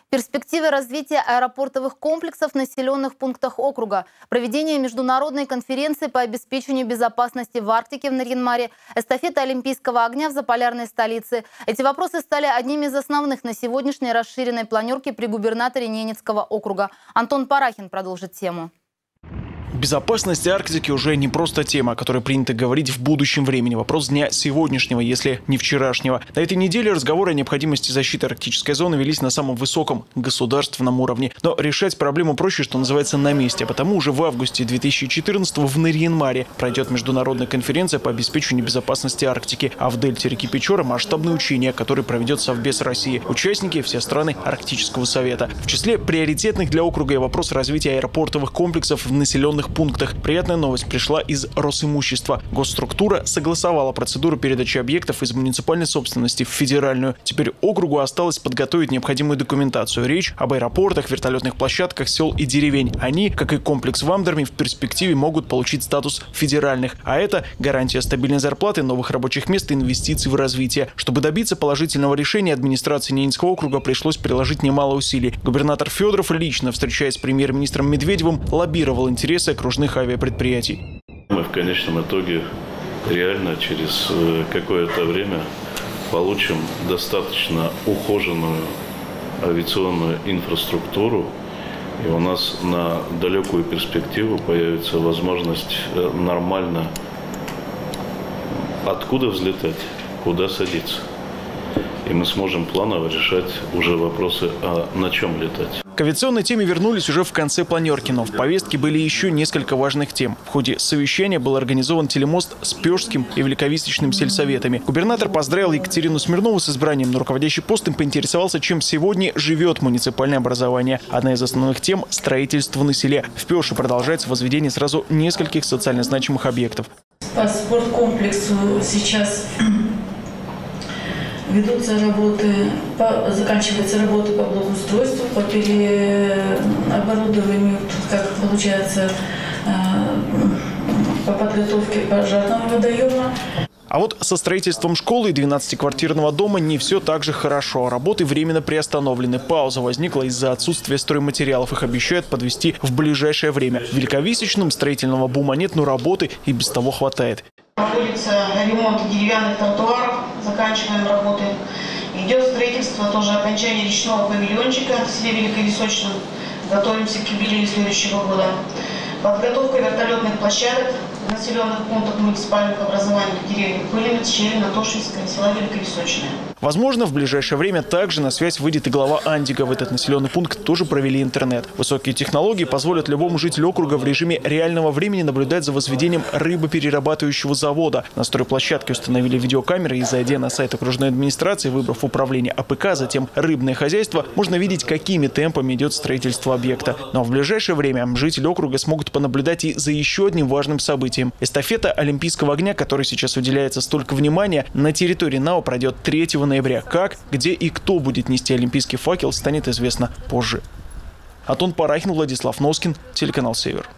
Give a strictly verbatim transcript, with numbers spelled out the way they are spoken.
Перспективы развития аэропортовых комплексов в населенных пунктах округа, проведение международной конференции по обеспечению безопасности в Арктике в Нарьян-Маре, эстафета Олимпийского огня в заполярной столице. Эти вопросы стали одними из основных на сегодняшней расширенной планерке при губернаторе Ненецкого округа. Антон Парахин продолжит тему. Безопасность Арктики уже не просто тема, о которой принято говорить в будущем времени. Вопрос дня сегодняшнего, если не вчерашнего. На этой неделе разговоры о необходимости защиты арктической зоны велись на самом высоком государственном уровне. Но решать проблему проще, что называется, на месте. А потому уже в августе две тысячи четырнадцатого в Нарьян-Маре пройдет международная конференция по обеспечению безопасности Арктики. А в дельте реки Печора масштабное учение, которое проведет Совбез России. Участники – все страны Арктического совета. В числе приоритетных для округа и вопрос развития аэропортовых комплексов в населенных пунктах. Приятная новость пришла из Росимущества. Госструктура согласовала процедуру передачи объектов из муниципальной собственности в федеральную. Теперь округу осталось подготовить необходимую документацию. Речь об аэропортах, вертолетных площадках, сел и деревень. Они, как и комплекс в Амдерме, в перспективе могут получить статус федеральных. А это гарантия стабильной зарплаты, новых рабочих мест и инвестиций в развитие. Чтобы добиться положительного решения, администрации Ненецкого округа пришлось приложить немало усилий. Губернатор Федоров, лично встречаясь с премьер-министром Медведевым, лоббировал интересы окружных авиапредприятий. Мы в конечном итоге реально через какое-то время получим достаточно ухоженную авиационную инфраструктуру, и у нас на далекую перспективу появится возможность нормально откуда взлетать, куда садиться. И мы сможем планово решать уже вопросы, а на чем летать. К авиационной теме вернулись уже в конце планерки, но в повестке были еще несколько важных тем. В ходе совещания был организован телемост с Пёжским и Великовисточным сельсоветами. Губернатор поздравил Екатерину Смирнову с избранием на руководящий пост и поинтересовался, чем сегодня живет муниципальное образование. Одна из основных тем – строительство на селе. В Пёше продолжается возведение сразу нескольких социально значимых объектов. По спорткомплексу сейчас ведутся работы, по, заканчиваются работы по благоустройству, по переоборудованию, как получается, по подготовке пожарного водоема. А вот со строительством школы и двенадцатиквартирного дома не все так же хорошо. Работы временно приостановлены. Пауза возникла из-за отсутствия стройматериалов. Их обещают подвести в ближайшее время. В Великовисточном строительного бума нет, но работы и без того хватает. Проводится ремонт деревянных тротуаров, заканчиваем работы. Идет строительство, тоже окончание речного павильончика в селе Великовисточном. Готовимся к юбилею следующего года. Подготовка вертолетных площадок в населенных пунктах муниципальных образований в деревнях Пылинец, Щелина, Тошинская, села Великовисточная. Возможно, в ближайшее время также на связь выйдет и глава Андига. В этот населенный пункт тоже провели интернет. Высокие технологии позволят любому жителю округа в режиме реального времени наблюдать за возведением рыбоперерабатывающего завода. На стройплощадке установили видеокамеры, и, зайдя на сайт окружной администрации, выбрав управление АПК, затем рыбное хозяйство, можно видеть, какими темпами идет строительство объекта. Но в ближайшее время жители округа смогут понаблюдать и за еще одним важным событием. Эстафета Олимпийского огня, которой сейчас уделяется столько внимания, на территории НАО пройдет третьего ноября. Как, где и кто будет нести олимпийский факел, станет известно позже. Антон Парахин, Владислав Носкин, телеканал «Север».